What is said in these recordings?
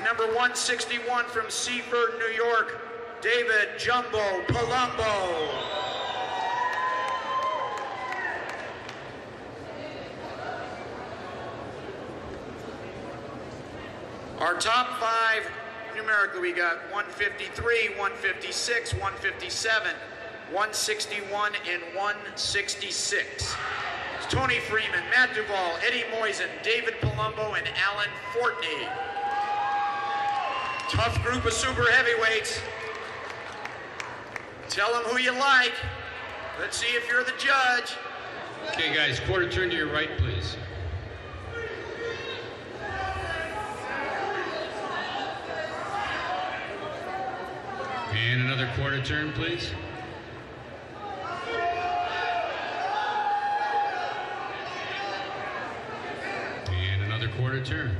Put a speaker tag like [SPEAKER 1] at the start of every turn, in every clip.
[SPEAKER 1] Number 161 from Seaford, New York, David Jumbo Palumbo. Our top 5, numerically, we got 153, 156, 157, 161, and 166. It's Tony Freeman, Matt Duvall, Eddie Moisen, David Palumbo, and Alan Fortney. Tough group of super heavyweights. Tell them who you like. Let's see if you're the judge.
[SPEAKER 2] Okay, guys, quarter turn to your right, please. And another quarter turn, please. And another quarter turn.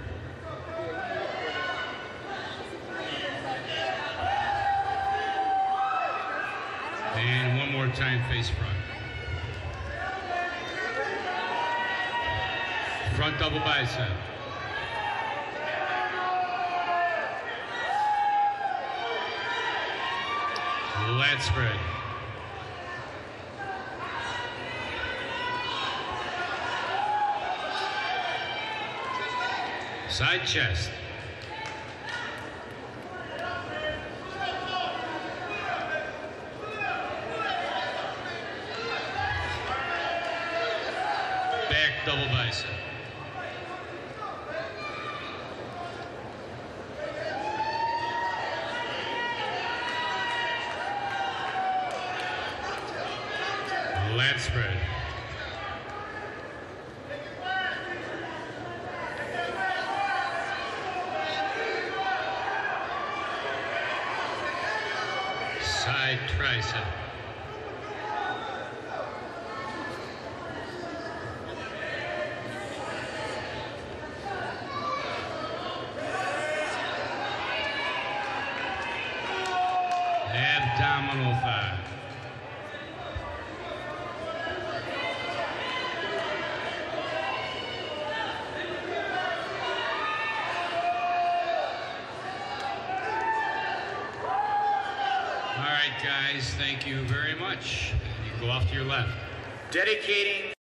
[SPEAKER 2] And one more time, face front. Front double bicep. Lat spread. Side chest. Back double bicep. Lat spread. Side tricep. Abdominal thigh. All right, guys, thank you very much. You go off to your left.
[SPEAKER 1] Dedicating